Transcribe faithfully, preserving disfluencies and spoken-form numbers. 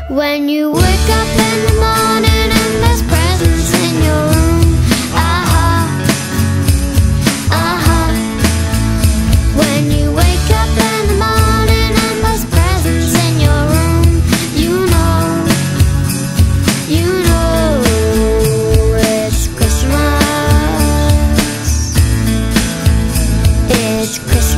When you wake up in the morning and there's presents in your room, aha, aha. When you wake up in the morning and there's presents in your room, you know, you know it's Christmas. It's Christmas.